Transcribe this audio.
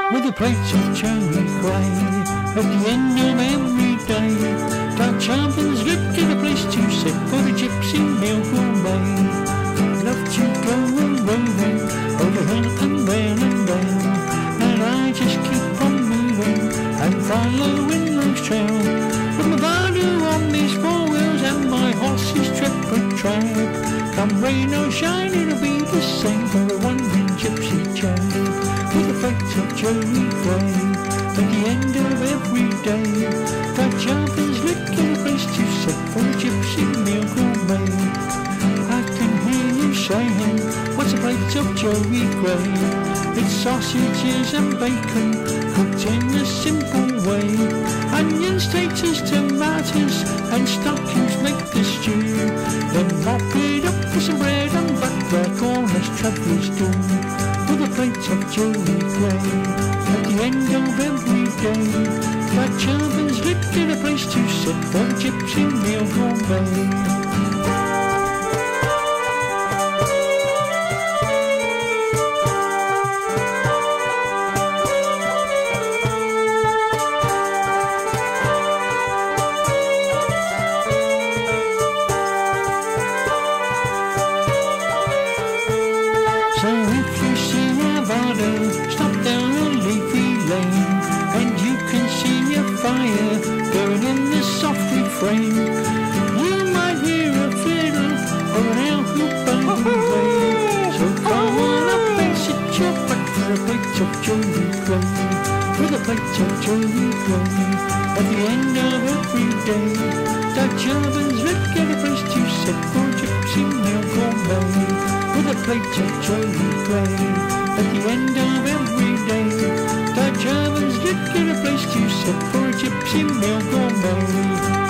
with a plate of cherry grey. At the end of every day, Dutch ovens looked at a place to sit for the gypsy meal gourmet. Love to go a-roving over hill and vale and dale, and I just keep on moving and following those trails, with my body on these four wheels and my horses trip and trap. Come rain or shine, it'll be the same for a wandering gypsy child, with a plate of cherry grey. At the end of every day, Dutch ovens look at a place to sit for a gypsy meal gourmet. I can hear you saying, what's a plate of cherry grey? It's sausages and bacon cooked in a simple way. Onions, taters, tomatoes and stockings make the stew. Then mop it up with some bread and butter, corners travellers do, with a plate of cherry grey. At the end of every day, Dutch ovens look at a place to sit for a gypsy meal gourmet. So if you see Nevada, stop down a leafy lane, and you can see a fire burning in the soft refrain. You might hear a fiddle or an owl hoop bang away. So come on up and sit your back for a plate of cherry grey, with a plate of cherry grey. At the end of every day, Dutch ovens look at a place to sit for a gypsy meal gourmet, with a plate of cherry grey. At the end of every day, Dutch ovens look at a place to sit for a gypsy meal gourmet.